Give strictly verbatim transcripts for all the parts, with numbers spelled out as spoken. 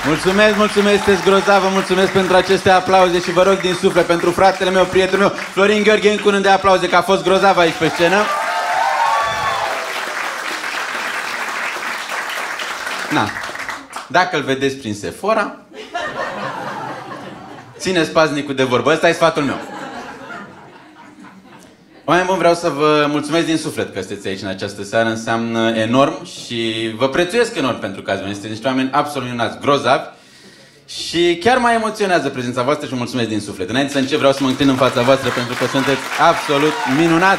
Mulțumesc, mulțumesc, sunteți grozavă, mulțumesc pentru aceste aplauze și vă rog din suflet pentru fratele meu, prietenul meu, Florin Gheorghe, încă un de aplauze, că a fost grozav aici pe scenă. Na, dacă îl vedeți prin Sephora, țineți paznicul de vorbă, ăsta e sfatul meu. Oameni buni, vreau să vă mulțumesc din suflet că sunteți aici în această seară, înseamnă enorm și vă prețuiesc enorm pentru că ați venit. Sunteți niște oameni absolut minunați, grozavi și chiar mă emoționează prezența voastră și vă mulțumesc din suflet. Înainte să încep, vreau să mă înclin în fața voastră pentru că sunteți absolut minunați.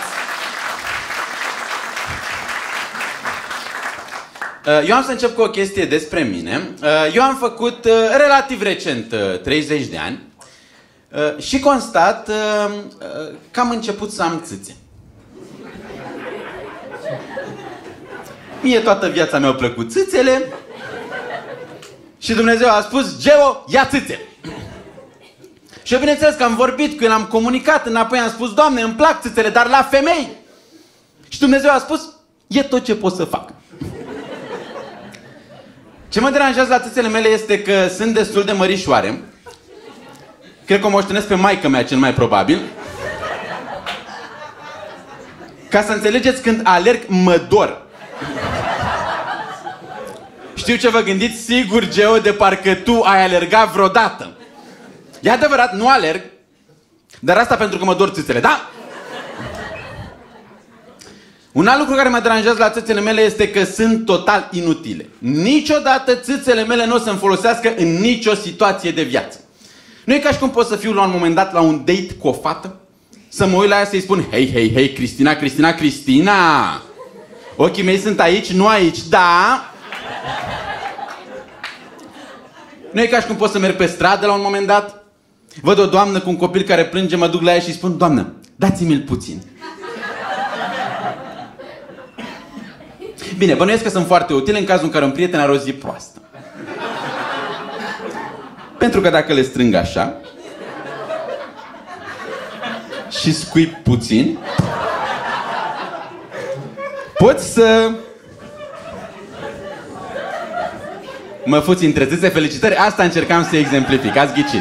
Eu am să încep cu o chestie despre mine. Eu am făcut relativ recent treizeci de ani și constat că am început să am țâțe. Mie toată viața mi-au plăcut țâțele și Dumnezeu a spus: Geo, ia țâțe! Și eu bineînțeles că am vorbit cu el, am comunicat, înapoi am spus: Doamne, îmi plac țâțele, dar la femei! Și Dumnezeu a spus: e tot ce pot să fac. Ce mă deranjează la țâțele mele este că sunt destul de mărișoare. Cred că o moștenesc pe maică-mea cel mai probabil. Ca să înțelegeți, când alerg, mă dor. Știu ce vă gândiți? Sigur, Geo, de parcă tu ai alergat vreodată. E adevărat, nu alerg, dar asta pentru că mă dor țâțele, da? Un alt lucru care mă deranjează la țâțele mele este că sunt total inutile. Niciodată țâțele mele nu o să-mi folosească în nicio situație de viață. Nu e ca și cum pot să fiu la un moment dat la un date cu o fată, să mă uit la ea să-i spun: hei, hei, hei, Cristina, Cristina, Cristina, ochii mei sunt aici, nu aici, da? Nu e ca și cum pot să merg pe stradă la un moment dat, văd o doamnă cu un copil care plânge, mă duc la ea și îi spun: doamnă, dați-mi-l puțin. Bine, bănuiesc că sunt foarte utile în cazul în care un prieten are o zi proastă. Pentru că dacă le strâng așa și scuip puțin, poți să mă fuți între țâțe. Felicitări, asta încercam să exemplific, ați ghicit.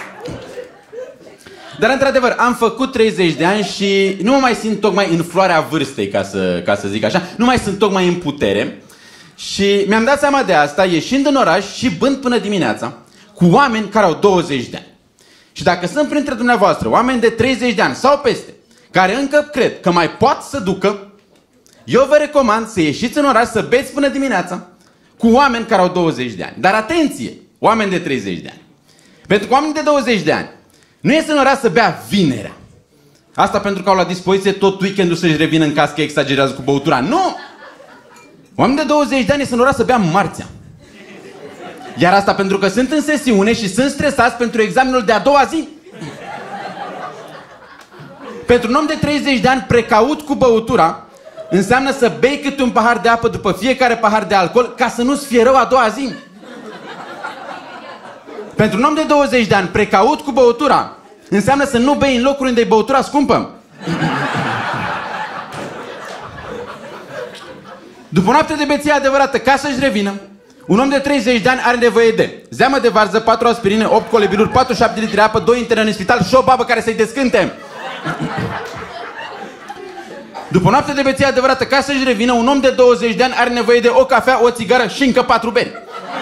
Dar într-adevăr, am făcut treizeci de ani și nu mă mai simt tocmai în floarea vârstei, ca să, ca să zic așa. Nu mai sunt tocmai în putere. Și mi-am dat seama de asta ieșind în oraș și bând până dimineața cu oameni care au douăzeci de ani. Și dacă sunt printre dumneavoastră oameni de treizeci de ani sau peste, care încă cred că mai pot să ducă, eu vă recomand să ieșiți în oraș să beți până dimineața cu oameni care au douăzeci de ani. Dar atenție, oameni de treizeci de ani. Pentru că oameni de douăzeci de ani nu ies în oraș să bea vinerea. Asta pentru că au la dispoziție tot weekendul să-și revină în casă că exagerează cu băutura. Nu! Oameni de douăzeci de ani ies în oraș să bea marțea. Iar asta pentru că sunt în sesiune și sunt stresați pentru examenul de a doua zi. Pentru un om de treizeci de ani precaut cu băutura înseamnă să bei câte un pahar de apă după fiecare pahar de alcool ca să nu-ți fie rău a doua zi. Pentru un om de douăzeci de ani precaut cu băutura înseamnă să nu bei în locuri unde e băutura scumpă. După o noapte de beție adevărată, ca să-și revină, un om de treizeci de ani are nevoie de zeamă de varză, patru aspirine, opt colebiluri, patruzeci și șapte litri de apă, doi interne în spital și o babă care să-i descânte. După o noapte de beție adevărată, ca să-și revină, un om de douăzeci de ani are nevoie de o cafea, o țigară și încă patru beri.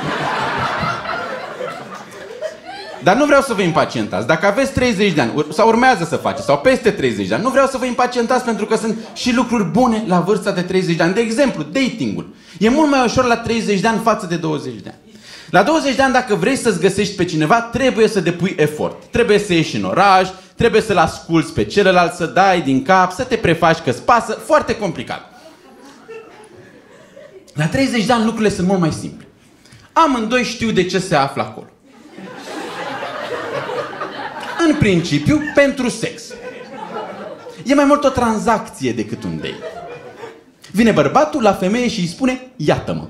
Dar nu vreau să vă impacientați. Dacă aveți treizeci de ani, sau urmează să faceți, sau peste treizeci de ani, nu vreau să vă impacientați pentru că sunt și lucruri bune la vârsta de treizeci de ani. De exemplu, datingul. E mult mai ușor la treizeci de ani față de douăzeci de ani. La douăzeci de ani, dacă vrei să-ți găsești pe cineva, trebuie să depui efort. Trebuie să ieși în oraș, trebuie să-l asculți pe celălalt, să dai din cap, să te prefaci că-ți pasă. Foarte complicat. La treizeci de ani lucrurile sunt mult mai simple. Amândoi știu de ce se află acolo. În principiu, pentru sex. E mai mult o tranzacție decât un date. Vine bărbatul la femeie și îi spune: iată-mă.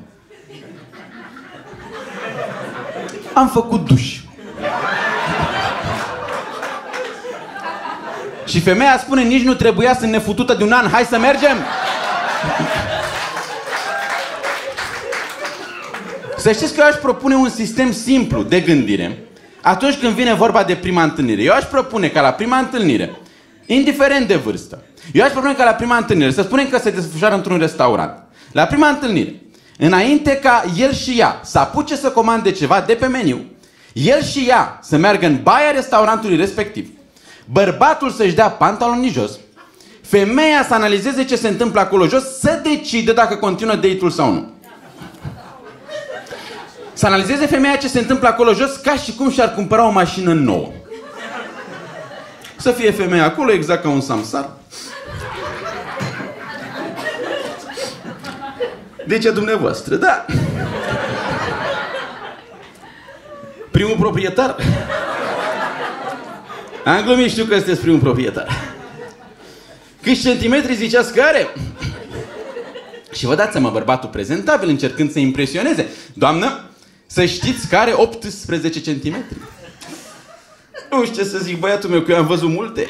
Am făcut duș. Și femeia spune: nici nu trebuia să ne futută de un an, hai să mergem? Să știți că eu aș propune un sistem simplu de gândire atunci când vine vorba de prima întâlnire. Eu aș propune ca la prima întâlnire, indiferent de vârstă, eu aș propune ca la prima întâlnire, să spunem că se desfășoară într-un restaurant. La prima întâlnire, înainte ca el și ea să apuce să comande ceva de pe meniu, el și ea să meargă în baia restaurantului respectiv, bărbatul să-și dea pantalonii jos, femeia să analizeze ce se întâmplă acolo jos, să decide dacă continuă date-ul sau nu. Să analizeze femeia ce se întâmplă acolo jos ca și cum și-ar cumpăra o mașină nouă. Să fie femeia acolo exact ca un samsar. Deci a dumneavoastră, da. Primul proprietar. Am glumit, știu că sunteți primul proprietar. Câți centimetri ziceați că are? Și vă dați seama, bărbatul prezentabil încercând să impresioneze. Doamnă, să știți că are optsprezece centimetri. Nu știu ce să zic, băiatul meu, că eu am văzut multe.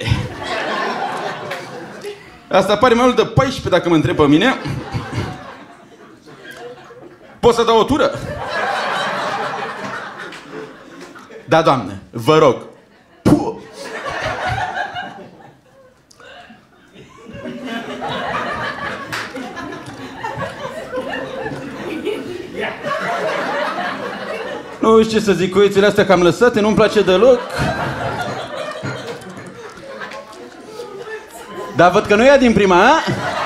Asta pare mai mult de paisprezece dacă mă întreb pe mine. Pot să dau o tură? Da, doamnă, vă rog. Puh. Nu știu ce să zic, coițele astea cam lăsate, nu-mi place deloc. Dar văd că nu ia din prima, a?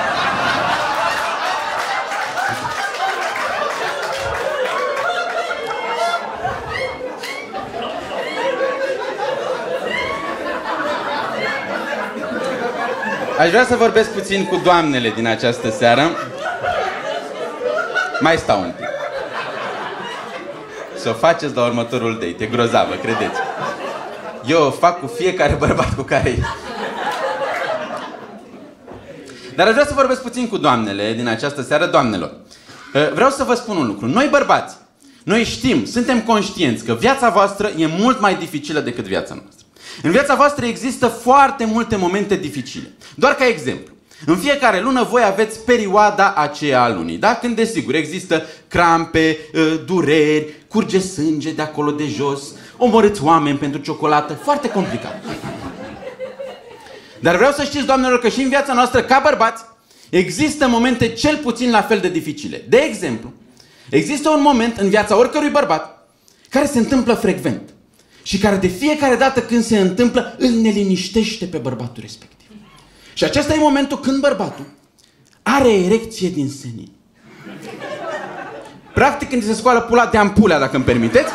Aș vrea să vorbesc puțin cu doamnele din această seară. Mai stau un pic. Să o faceți la următorul date. E grozavă, credeți. Eu o fac cu fiecare bărbat cu care... Dar aș vrea să vorbesc puțin cu doamnele din această seară. Doamnelor, vreau să vă spun un lucru. Noi bărbați, noi știm, suntem conștienți că viața voastră e mult mai dificilă decât viața noastră. În viața voastră există foarte multe momente dificile. Doar ca exemplu. În fiecare lună voi aveți perioada aceea a lunii, da? Când, desigur, există crampe, dureri, curge sânge de acolo de jos, omorâți oameni pentru ciocolată, foarte complicat. Dar vreau să știți, doamnelor, că și în viața noastră, ca bărbați, există momente cel puțin la fel de dificile. De exemplu, există un moment în viața oricărui bărbat care se întâmplă frecvent și care de fiecare dată când se întâmplă îl neliniștește pe bărbatul respectiv. Și acesta e momentul când bărbatul are erecție din senin. Practic când se scoală pula de ampulea, dacă îmi permiteți.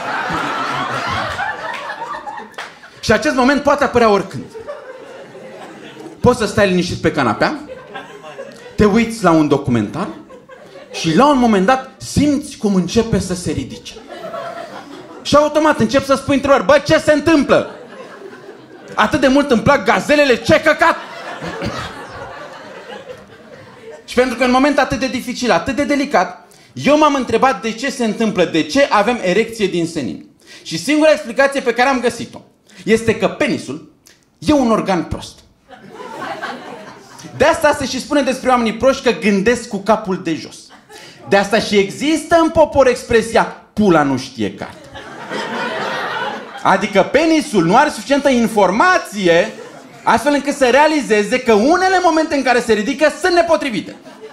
Și acest moment poate apărea oricând. Poți să stai liniștit pe canapea, te uiți la un documentar și la un moment dat simți cum începe să se ridice. Și automat încep să spui întrebări. Bă, ce se întâmplă? Atât de mult îmi plac gazelele, ce căcat! Și pentru că în moment atât de dificil, atât de delicat, eu m-am întrebat de ce se întâmplă, de ce avem erecție din senin. Și singura explicație pe care am găsit-o este că penisul e un organ prost. De asta se și spune despre oamenii proști că gândesc cu capul de jos. De asta și există în popor expresia pula nu știe carte. Adică penisul nu are suficientă informație astfel încât să realizeze că unele momente în care se ridică sunt nepotrivite.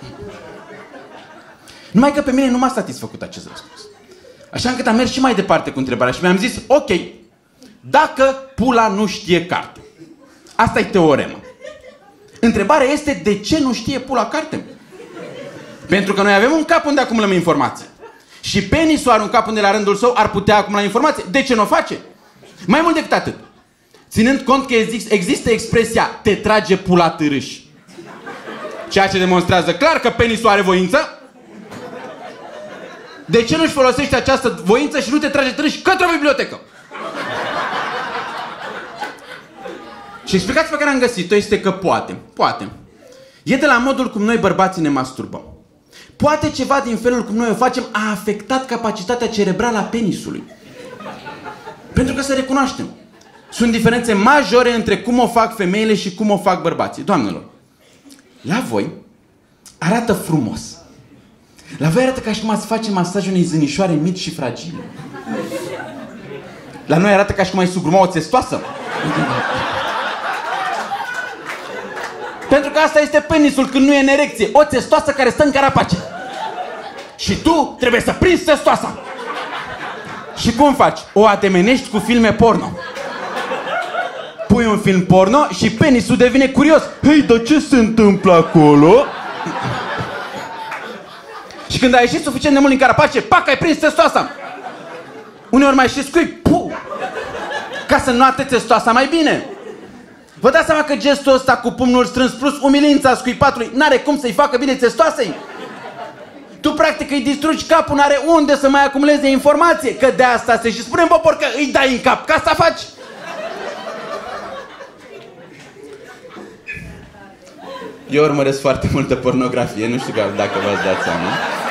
Numai că pe mine nu m-a satisfăcut acest răspuns. Așa încât am mers și mai departe cu întrebarea și mi-am zis, ok, dacă pula nu știe carte, asta e teorema. Întrebarea este de ce nu știe pula carte? Pentru că noi avem un cap unde acumulăm informație. Și penisul are un cap unde la rândul său ar putea acumula informație. De ce nu o face? Mai mult decât atât. Ținând cont că există expresia te trage pula târâș, ceea ce demonstrează clar că penisul are voință, de ce nu-și folosește această voință și nu te trage târâș către o bibliotecă? Și explicația pe care am găsit-o este că poate, poate, e de la modul cum noi bărbații ne masturbăm. Poate ceva din felul cum noi o facem a afectat capacitatea cerebrală a penisului. Pentru că să recunoaștem, sunt diferențe majore între cum o fac femeile și cum o fac bărbații. Doamnelor, la voi arată frumos. La voi arată ca și cum ați face masaj unei zânișoare mici și fragile. La noi arată ca și cum ai sugruma o țestoasă. Pentru că asta este penisul când nu e în erecție. O țestoasă care stă în carapace. Și tu trebuie să prinzi țestoasa. Și cum faci? O atemenești cu filme porno. Pui un film porno și penisul devine curios. Hei, dar ce se întâmplă acolo? Și când ai ieșit suficient de mult din carapace, pac, ai prins testoasa. Uneori mai și scui, puh, ca să noate testoasa mai bine. Vă dați seama că gestul ăsta cu pumnul strâns plus umilința scuipatului n-are cum să-i facă bine testoasei? Tu practic îi distrugi capul, n-are unde să mai acumuleze informație. Că de asta se și spune în popor că îi dai în cap, ca asta faci. Eu urmăresc foarte multă pornografie, nu știu dacă v-ați dat seama.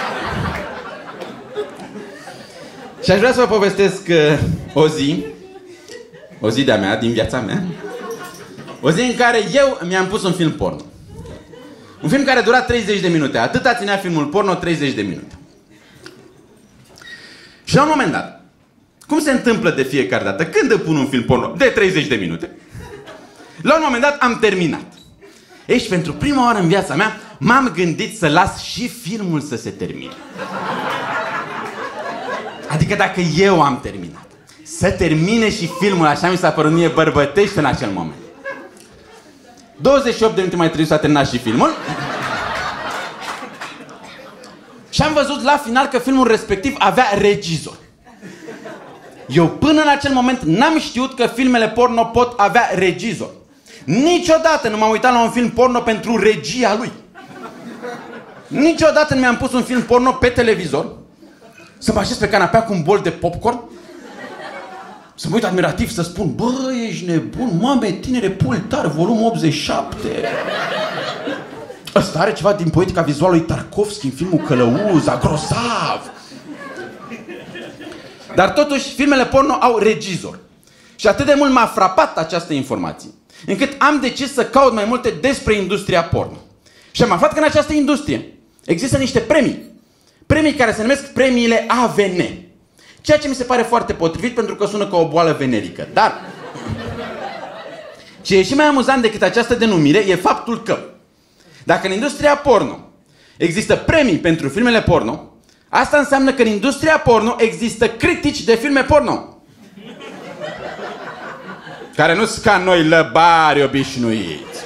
Și aș vrea să vă povestesc uh, o zi, o zi de-a mea, din viața mea, o zi în care eu mi-am pus un film porno. Un film care dura treizeci de minute. Atâta ținea filmul porno, treizeci de minute. Și la un moment dat, cum se întâmplă de fiecare dată, când îmi pun un film porno de treizeci de minute, la un moment dat am terminat. Ei, și pentru prima oară în viața mea m-am gândit să las și filmul să se termine. Adică dacă eu am terminat, să termine și filmul, așa mi s-a părut mie bărbătește în acel moment. douăzeci și opt de minute mai târziu s-a terminat și filmul. Și am văzut la final că filmul respectiv avea regizor. Eu până în acel moment n-am știut că filmele porno pot avea regizor. Niciodată nu m-am uitat la un film porno pentru regia lui. Niciodată nu mi-am pus un film porno pe televizor, să mă așez pe canapea cu un bol de popcorn, să mă uit admirativ, să spun: bă, ești nebun, mame, tinere, Pultar, volum optzeci și șapte. Ăsta are ceva din poetica vizuală lui Tarkovski în filmul Călăuza, grozav. Dar totuși, filmele porno au regizor. Și atât de mult m-a frapat această informație, încât am decis să caut mai multe despre industria porno. Și am aflat că în această industrie există niște premii. Premii care se numesc premiile A V N. Ceea ce mi se pare foarte potrivit pentru că sună ca o boală venerică. Dar ce e și mai amuzant decât această denumire e faptul că dacă în industria porno există premii pentru filmele porno, asta înseamnă că în industria porno există critici de filme porno. Care nu sunt ca noi lăbari obișnuiți.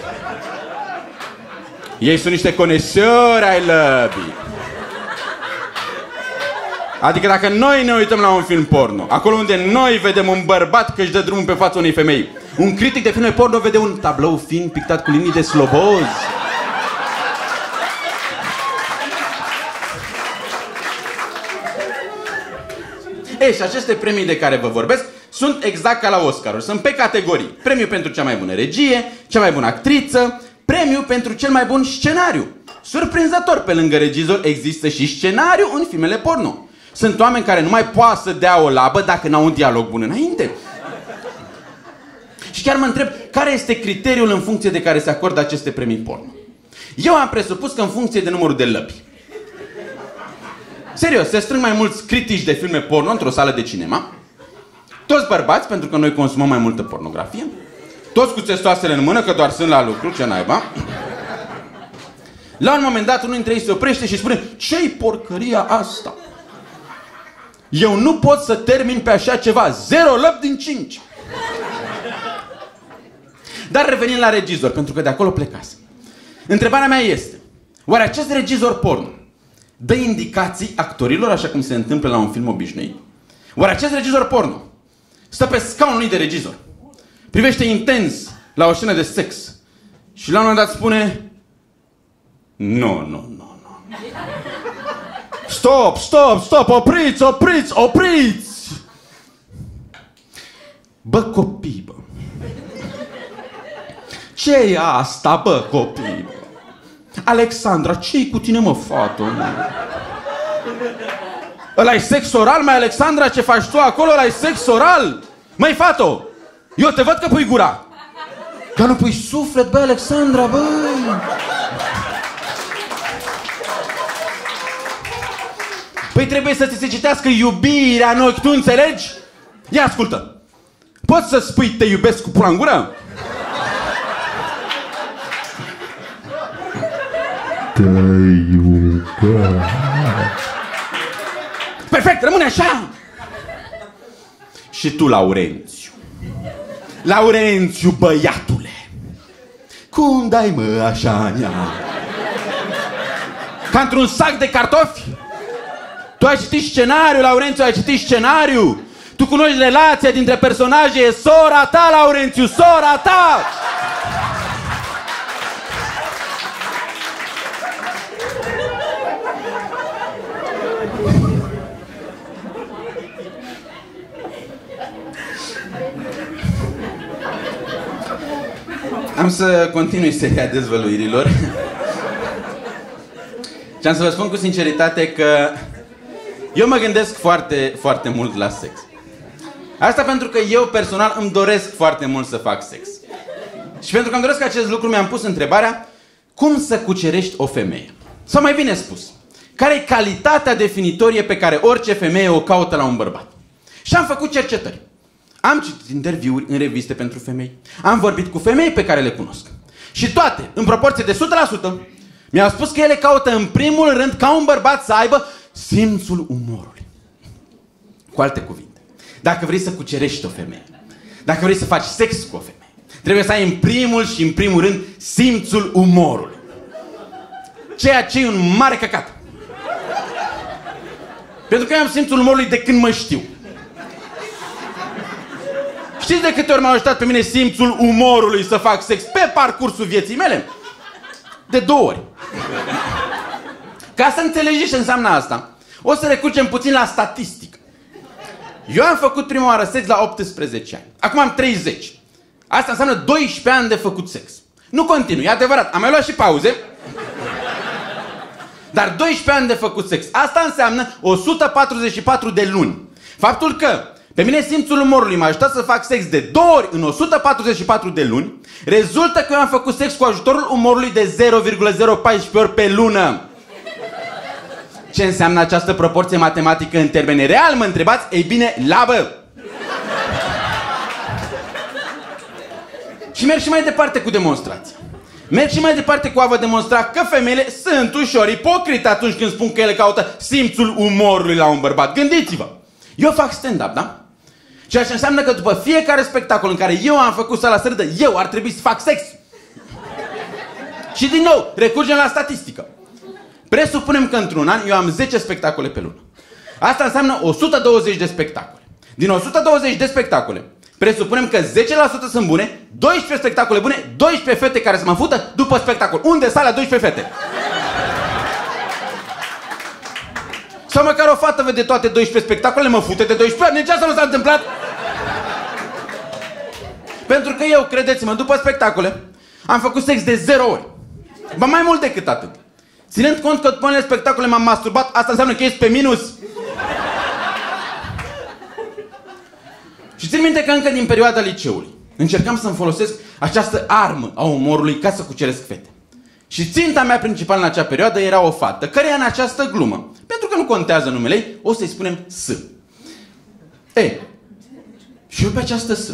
Ei sunt niște conesori ai lăbii. Adică dacă noi ne uităm la un film porno, acolo unde noi vedem un bărbat că își dă drumul pe fața unei femei, un critic de filme porno vede un tablou fin pictat cu linii de sloboz. Ei, și aceste premii de care vă vorbesc sunt exact ca la Oscaruri, sunt pe categorii. Premiu pentru cea mai bună regie, cea mai bună actriță, premiu pentru cel mai bun scenariu. Surprinzător, pe lângă regizor există și scenariu în filmele porno. Sunt oameni care nu mai poate să dea o labă dacă n-au un dialog bun înainte. Și chiar mă întreb, care este criteriul în funcție de care se acordă aceste premii porno? Eu am presupus că în funcție de numărul de lăbi. Serios, se strâng mai mulți critici de filme porno într-o sală de cinema. Toți bărbați, pentru că noi consumăm mai multă pornografie. Toți cu testoasele în mână, că doar sunt la lucru, ce naiba. La un moment dat, unul dintre ei se oprește și spune: ce-i porcăria asta? Eu nu pot să termin pe așa ceva. Zero lăbi din cinci. Dar revenind la regizor, pentru că de acolo plecasem. Întrebarea mea este: oare acest regizor porno dă indicații actorilor, așa cum se întâmplă la un film obișnuit? Oare acest regizor porno stă pe scaunul lui de regizor, privește intens la o scenă de sex și la un moment dat spune: nu, nu, nu, nu. Stop, stop, stop, opriți, opriți, opriți! Bă, copii, bă. Ce e asta, bă, copii, bă? Alexandra, ce-i cu tine, mă, fată? Ăla-i sex oral, mai Alexandra, ce faci tu acolo? Ăla-i sex oral? Măi, fato, eu te văd că pui gura. Dar nu pui suflet, băi, Alexandra, băi. Păi trebuie să ți se citească iubirea în ochi, tu înțelegi? Ia ascultă. Poți să spui te iubesc cu pula în gură? Te iubesc. Perfect, rămâne așa. Și tu, Laurențiu. Laurențiu, băiatule. Cum dai, mă, așa, nea? Ca într-un sac de cartofi? Tu ai citit scenariu, Laurențiu, ai citit scenariu? Tu cunoști relația dintre personaje, e sora ta, Laurențiu, sora ta! Am să continui seria dezvăluirilor. Și am să vă spun cu sinceritate că eu mă gândesc foarte, foarte mult la sex. Asta pentru că eu personal îmi doresc foarte mult să fac sex. Și pentru că îmi doresc acest lucru, mi-am pus întrebarea: cum să cucerești o femeie? Sau mai bine spus, care e calitatea definitorie pe care orice femeie o caută la un bărbat? Și am făcut cercetări. Am citit interviuri în reviste pentru femei. Am vorbit cu femei pe care le cunosc. Și toate, în proporție de o sută la sută, mi-au spus că ele caută în primul rând ca un bărbat să aibă simțul umorului. Cu alte cuvinte, dacă vrei să cucerești o femeie, dacă vrei să faci sex cu o femeie, trebuie să ai în primul și în primul rând simțul umorului. Ceea ce e un mare căcat. Pentru că eu am simțul umorului de când mă știu. Știți de câte ori m-a ajutat pe mine simțul umorului să fac sex pe parcursul vieții mele? De două ori. Ca să înțelegeți ce înseamnă asta, o să recurgem puțin la statistică. Eu am făcut prima oară sex la optsprezece ani. Acum am treizeci. Asta înseamnă doisprezece ani de făcut sex. Nu continui, e adevărat, am mai luat și pauze. Dar doisprezece ani de făcut sex. Asta înseamnă o sută patruzeci și patru de luni. Faptul că pe mine simțul umorului m-a ajutat să fac sex de două ori în o sută patruzeci și patru de luni, rezultă că eu am făcut sex cu ajutorul umorului de zero virgulă zero paisprezece ori pe lună. Ce înseamnă această proporție matematică în termeni reali, mă întrebați? Ei bine, labă! Și merg și mai departe cu demonstrația. Merg și mai departe cu a vă demonstra că femeile sunt ușor ipocrite atunci când spun că ele caută simțul umorului la un bărbat. Gândiți-vă! Eu fac stand-up, da? Ceea ce înseamnă că după fiecare spectacol în care eu am făcut sala să râdă, eu ar trebui să fac sex. Și din nou, recurgem la statistică. Presupunem că într-un an eu am zece spectacole pe lună. Asta înseamnă o sută douăzeci de spectacole. Din o sută douăzeci de spectacole, presupunem că zece la sută sunt bune, doisprezece spectacole bune, doisprezece fete care să mă fută după spectacol. Unde sunt alea doisprezece fete? Sau măcar o fată vede toate doisprezece spectacole, mă fute de doisprezece ani. Ce asta nu s-a întâmplat? Pentru că eu, credeți-mă, după spectacole am făcut sex de zero ori. Ba mai mult decât atât. Ținând cont că după unele spectacole m-am masturbat, asta înseamnă că ești pe minus. Și țin minte că încă din perioada liceului încercam să-mi folosesc această armă a umorului ca să cuceresc fete. Și ținta mea principală în acea perioadă era o fată, căreia în această glumă, pentru că nu contează numele ei, o să-i spunem S. Ei, și eu pe această S,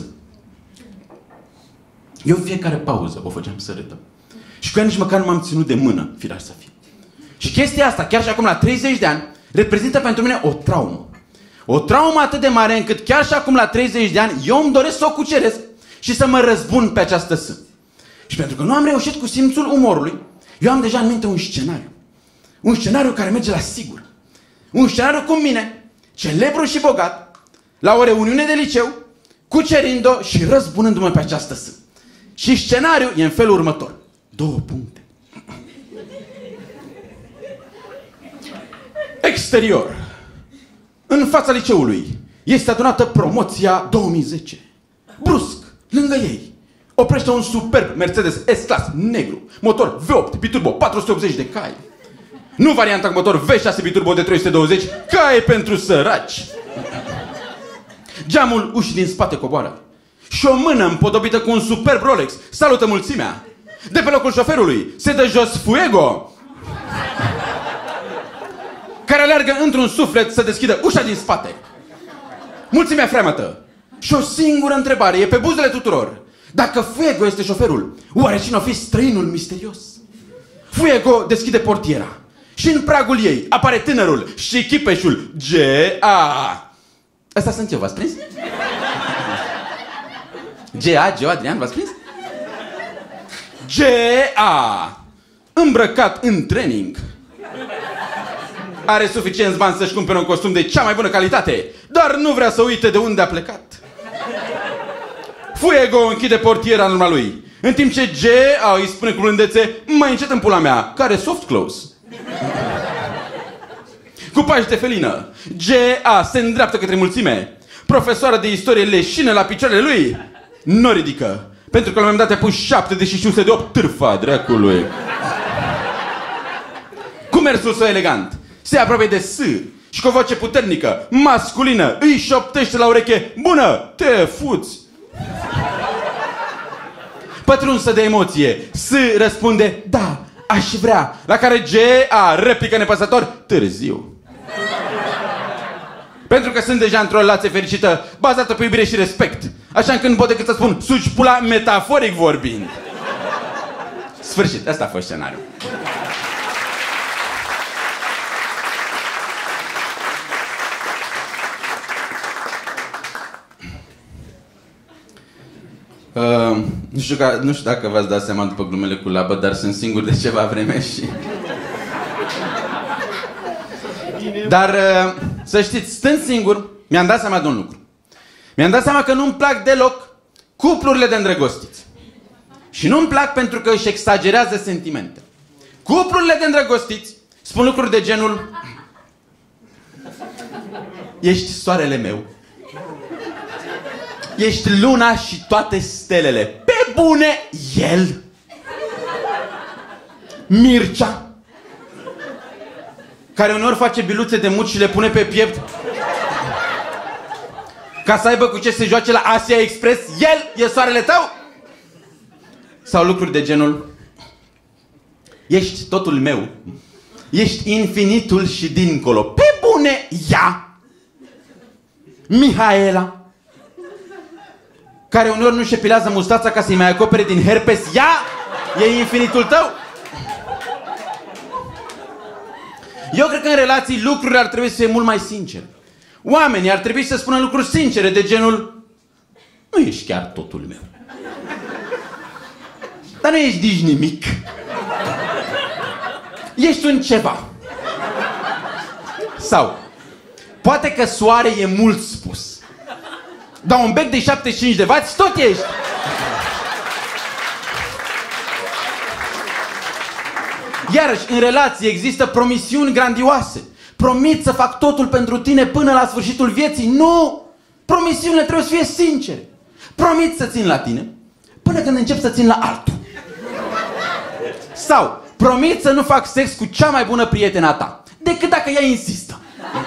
eu fiecare pauză o făceam să râdă. Și cu ea nici măcar nu m-am ținut de mână, firar să fie. Și chestia asta, chiar și acum la treizeci de ani, reprezintă pentru mine o traumă. O traumă atât de mare încât chiar și acum la treizeci de ani eu îmi doresc să o cuceresc și să mă răzbun pe această S. Și pentru că nu am reușit cu simțul umorului, eu am deja în minte un scenariu. Un scenariu care merge la sigur. Un scenariu cu mine, celebru și bogat, la o reuniune de liceu, cucerind-o și răzbunându-mă pe această S. Și scenariul e în felul următor. Două puncte. Exterior. În fața liceului este adunată promoția două mii zece. Brusc, lângă ei, oprește un superb Mercedes S-Class negru, motor V opt biturbo patru sute optzeci de cai. Nu varianta cu motor V șase biturbo de trei sute douăzeci, cai pentru săraci. Geamul ușii din spate coboară și o mână împodobită cu un superb Rolex salută mulțimea. De pe locul șoferului se dă jos Fuego, care aleargă într-un suflet să deschidă ușa din spate. Mulțimea freamătă. Și o singură întrebare e pe buzele tuturor. Dacă Fuego este șoferul, oare cine o fi străinul misterios? Fuego deschide portiera și în pragul ei apare tânărul și chipeșul G A. Asta sunt eu, v-ați prins? G A, Geo Adrian, v-ați prins? G A, îmbrăcat în training. Are suficienți bani să-și cumpere un costum de cea mai bună calitate, dar nu vrea să uite de unde a plecat. Fuego închide portiera în urma lui, în timp ce G A îi spune cu blândețe: mai încet în pula mea, care soft close. Cu pași de felină, G A se îndreaptă către mulțime. Profesoara de istorie leșină la picioarele lui. Nu ridică, pentru că la un moment dat a pus șapte, deși știuse de opt târfa dracului. Cu mersul său elegant, se apropie de S și cu o voce puternică, masculină, îi șoptește la ureche: bună, te fuți! Pătrunsă de emoție, S răspunde: da, aș vrea. La care G A replică nepăsător: târziu. Pentru că sunt deja într-o relație fericită, bazată pe iubire și respect. Așa încât nu pot decât să spun: suci pula, metaforic vorbind. Sfârșit, asta a fost scenariul. Uh, nu, știu că, nu știu dacă v-ați dat seama după glumele cu labă, dar sunt singur de ceva vreme și... Dar uh, să știți, stând singur, mi-am dat seama de un lucru. Mi-am dat seama că nu-mi plac deloc cuplurile de îndrăgostiți. Și nu-mi plac pentru că își exagerează sentimente. Cuplurile de îndrăgostiți spun lucruri de genul: ești soarele meu, ești luna și toate stelele. Pe bune, el, Mircea, care uneori face biluțe de mut și le pune pe piept ca să aibă cu ce se joace la Asia Express, el e soarele tău? Sau lucruri de genul: ești totul meu, ești infinitul și dincolo. Pe bune, ea, Mihaela, care uneori nu-și epilează mustața ca să-i mai acopere din herpes, ea e infinitul tău? Eu cred că în relații lucrurile ar trebui să fie mult mai sincere. Oamenii ar trebui să spună lucruri sincere de genul: nu ești chiar totul meu, dar nu ești nici nimic. Ești un ceva. Sau poate că soare e mult spus, dar un bec de șaptezeci și cinci de vați tot ești. Iarăși, în relație există promisiuni grandioase. Promit să fac totul pentru tine până la sfârșitul vieții. Nu! Promisiunile trebuie să fie sincere. Promit să țin la tine până când încep să țin la altul. Sau promit să nu fac sex cu cea mai bună prietena ta, decât dacă ea insistă.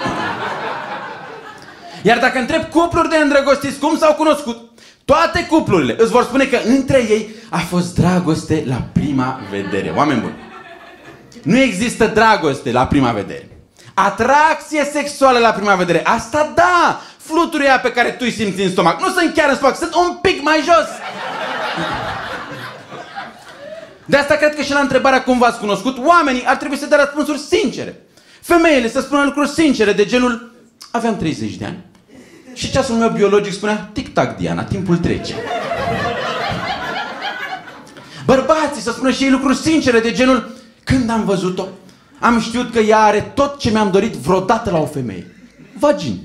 Iar dacă întreb cupluri de îndrăgostiți cum s-au cunoscut, toate cuplurile îți vor spune că între ei a fost dragoste la prima vedere. Oameni buni, nu există dragoste la prima vedere. Atracție sexuală la prima vedere, asta da! Fluturii aia pe care tu îi simți în stomac nu sunt chiar în stomac, sunt un pic mai jos. De asta cred că și la întrebarea cum v-ați cunoscut, oamenii ar trebui să dea răspunsuri sincere. Femeile să spună lucruri sincere de genul: aveam treizeci de ani și ceasul meu biologic spunea: tic-tac, Diana, timpul trece. Bărbații să spună și ei lucruri sincere de genul: când am văzut-o, am știut că ea are tot ce mi-am dorit vreodată la o femeie: vagin.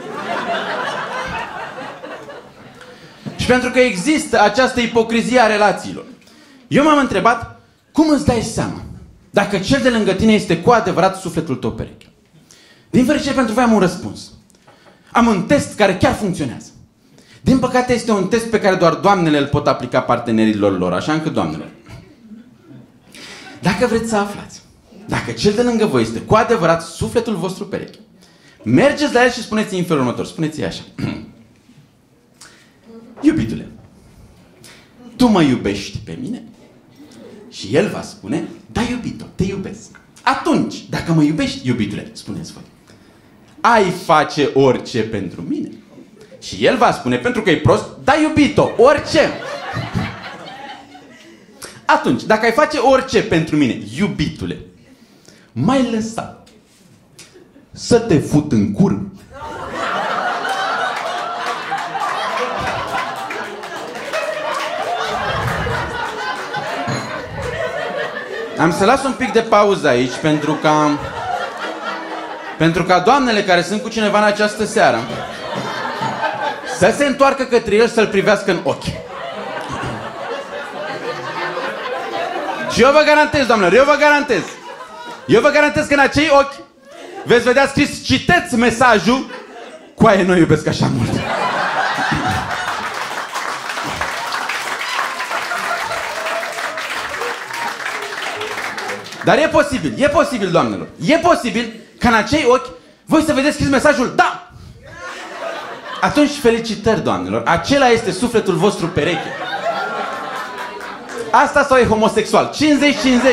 Și pentru că există această ipocrizie a relațiilor, eu m-am întrebat: cum îți dai seama dacă cel de lângă tine este cu adevărat sufletul tău pereche? Din fericire pentru voi am un răspuns. Am un test care chiar funcționează. Din păcate este un test pe care doar doamnele îl pot aplica partenerilor lor, așa încât, doamnelor, dacă vreți să aflați dacă cel de lângă voi este cu adevărat sufletul vostru pereche, mergeți la el și spuneți-i în felul următor. Spuneți-i așa: iubitule, tu mă iubești pe mine? Și el va spune: da, iubito, te iubesc. Atunci, dacă mă iubești, iubitule, spuneți voi, ai face orice pentru mine? Și el va spune, pentru că e prost, da, iubito, orice. Atunci, dacă ai face orice pentru mine, iubitule, m-ai lăsat să te fut în cur? Am să las un pic de pauză aici pentru ca pentru ca doamnele care sunt cu cineva în această seară să se întoarcă către el, să-l privească în ochi. Și eu vă garantez, doamnelor, eu vă garantez Eu vă garantez că în acei ochi veți vedea scris, citeți mesajul, coaie, nu iubesc așa mult. Dar e posibil, e posibil, doamnelor, e posibil ca în acei ochi voi să vedeți scris mesajul, da! Atunci felicitări, doamnelor, acela este sufletul vostru pereche. Asta sau e homosexual? cincizeci cincizeci.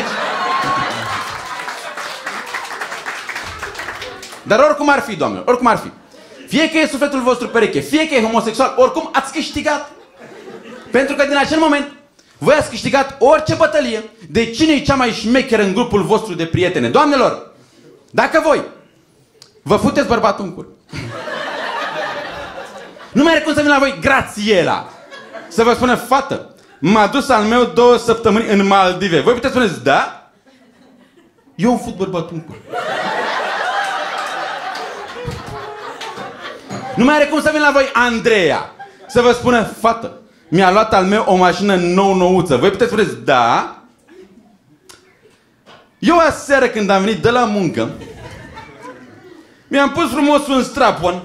Dar oricum ar fi, doamnelor, oricum ar fi, fie că e sufletul vostru pereche, fie că e homosexual, oricum ați câștigat. Pentru că din acel moment voi ați câștigat orice bătălie de cine e cea mai șmecheră în grupul vostru de prietene. Doamnelor, dacă voi vă futeți bărbatul în cur, nu mai are cum să vin la voi Grațiela să vă spună, fată, m-a dus al meu două săptămâni în Maldive. Voi puteți spuneți, da? Eu îmi fut bărbatul în cur. Nu mai are cum să vin la voi Andreea să vă spună, fată, mi-a luat al meu o mașină nou-nouță. Voi puteți spuneți, da? Eu aseară când am venit de la muncă, mi-am pus frumos un strapon,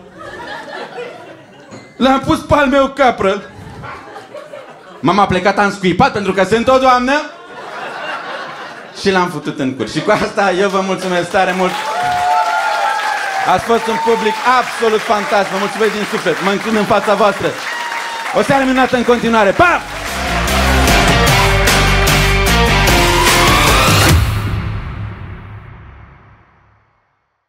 l-am pus pe al meu capră, m-am plecat, am scuipat pentru că sunt o doamnă și l-am futut în cur. Și cu asta eu vă mulțumesc tare mult. Ați fost un public absolut fantastic. Vă mulțumesc din suflet. Mă înclin în fața voastră. O seară minunată în continuare. Pa!